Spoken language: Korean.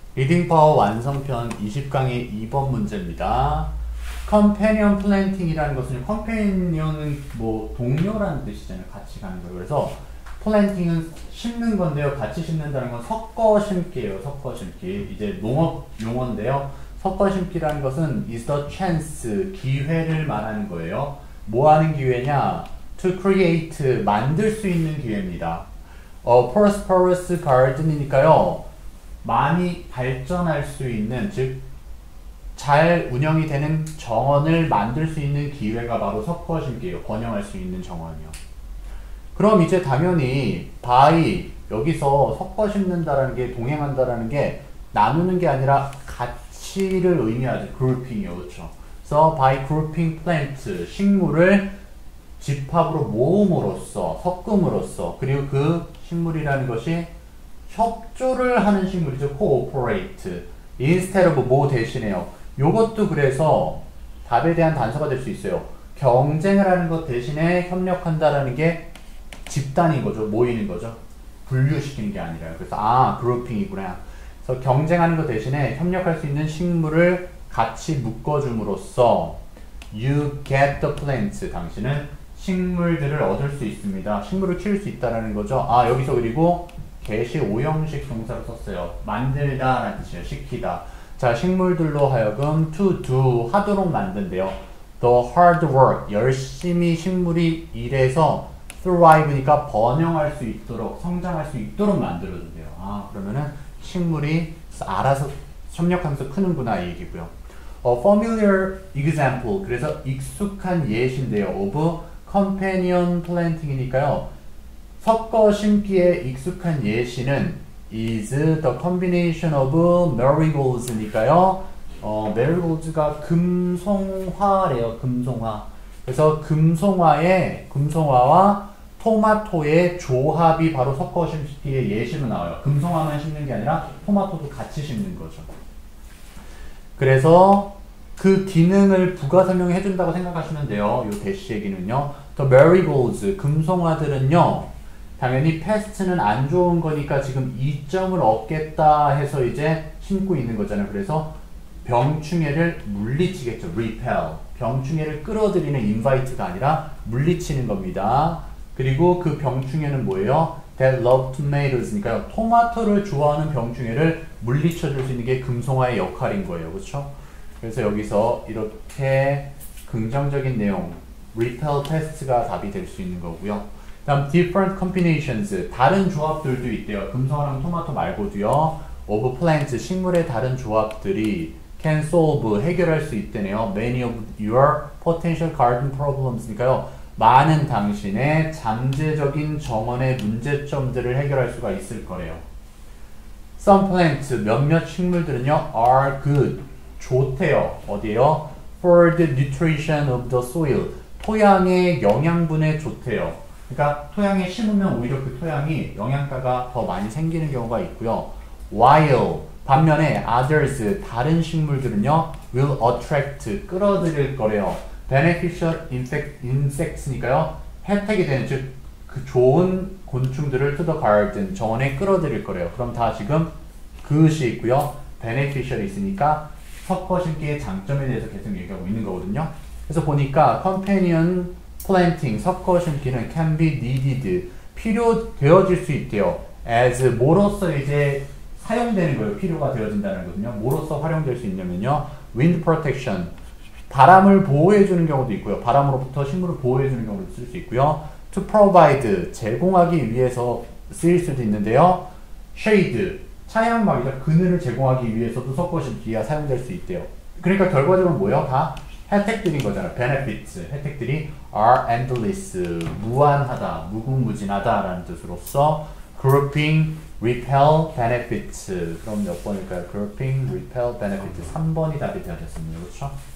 리딩 파워 완성편 20강의 2번 문제입니다. 컴패니언 플랜팅이라는 것은 컴패니언은 뭐 동료라는 뜻이잖아요. 같이 가는 거. 그래서 플랜팅은 심는 건데요. 같이 심는다는 건 섞어 심기예요. 섞어 심기. 이제 농업 용어인데요. 섞어 심기라는 것은 is the chance, 기회를 말하는 거예요. 뭐 하는 기회냐? to create, 만들 수 있는 기회입니다. prosperous garden이니까요. 많이 발전할 수 있는, 즉 잘 운영이 되는 정원을 만들 수 있는 기회가 바로 섞어 심기예요. 번영할 수 있는 정원이요. 그럼 이제 당연히 by, 여기서 섞어 심는다라는 게, 동행한다라는 게 나누는 게 아니라 가치를 의미하죠. grouping이요. 그렇죠? 그래서 by grouping plant, 식물을 집합으로 모음으로써, 섞음으로써, 그리고 그 식물이라는 것이 협조를 하는 식물이죠. cooperate. instead of 뭐 대신에요. 요것도 그래서 답에 대한 단서가 될 수 있어요. 경쟁을 하는 것 대신에 협력한다라는 게 집단인 거죠. 모이는 거죠. 분류시키는 게 아니라요. 그래서 그룹핑이구나. 그래서 경쟁하는 것 대신에 협력할 수 있는 식물을 같이 묶어줌으로써 you get the plant. 당신은 식물들을 얻을 수 있습니다. 식물을 키울 수 있다라는 거죠. 여기서 그리고 get이 5형식 동사를 썼어요. 만들다 라는 뜻이에요. 시키다. 자, 식물들로 하여금 to do, 하도록 만든대요. the hard work, 열심히 식물이 일해서 thrive니까 번영할 수 있도록, 성장할 수 있도록 만들어준대요. 그러면은 식물이 알아서 협력하면서 크는구나 이 얘기고요. familiar example, 그래서 익숙한 예시인데요. of companion planting이니까요. 섞어 심기에 익숙한 예시는 is the combination of marigolds니까요. marigolds가 금송화래요. 금송화. 그래서 금송화와 토마토의 조합이 바로 섞어 심기의 예시로 나와요. 금송화만 심는 게 아니라 토마토도 같이 심는 거죠. 그래서 그 기능을 부가 설명해 준다고 생각하시면 돼요. 요 대시 얘기는요. the marigolds, 금송화들은요. 당연히 패스트는 안 좋은 거니까 지금 2점을 얻겠다 해서 이제 심고 있는 거잖아요. 그래서 병충해를 물리치겠죠. repel. 병충해를 끌어들이는 invite가 아니라 물리치는 겁니다. 그리고 그 병충해는 뭐예요? that love tomatoes니까요. 토마토를 좋아하는 병충해를 물리쳐줄 수 있는 게 금송화의 역할인 거예요. 그렇죠? 그래서 여기서 이렇게 긍정적인 내용, repel pest가 답이 될 수 있는 거고요. 다음 different combinations, 다른 조합들도 있대요. 금송화랑 토마토 말고도요. of plants, 식물의 다른 조합들이 can solve, 해결할 수 있대네요. many of your potential garden problems니까요. 많은 당신의 잠재적인 정원의 문제점들을 해결할 수가 있을 거래요. Some plants, 몇몇 식물들은요. are good, 좋대요. 어디에요? for the nutrition of the soil, 토양의 영양분에 좋대요. 그러니까 토양에 심으면 오히려 그 토양이 영양가가 더 많이 생기는 경우가 있고요. while, 반면에 others, 다른 식물들은요. will attract, 끌어들일 거래요. beneficial insects니까요. 혜택이 되는, 즉 그 좋은 곤충들을 to the garden, 정원에 끌어들일 거래요. 그럼 다 지금 그것이 있고요. beneficial 있으니까 섞어 심기의 장점에 대해서 계속 얘기하고 있는 거거든요. 그래서 보니까 companion planting, 섞어 심기는 can be needed, 필요되어질 수 있대요. as, 뭐로써 이제 사용되는 거예요. 필요가 되어진다는 거거든요. 뭐로써 활용될 수 있냐면요. wind protection, 바람을 보호해주는 경우도 있고요. 바람으로부터 식물을 보호해주는 경우도 쓸 수 있고요. to provide, 제공하기 위해서 쓰일 수도 있는데요. shade, 차양막이죠. 그늘을 제공하기 위해서도 섞어 심기가 사용될 수 있대요. 그러니까 결과적으로 뭐예요? 다 혜택들인 거잖아요. benefits, 혜택들이 are endless, 무한하다, 무궁무진하다 라는 뜻으로서 grouping, repel, benefits. 그럼 몇 번일까요? grouping, repel, benefits. 3번이 답이 되어졌습니다. 그렇죠?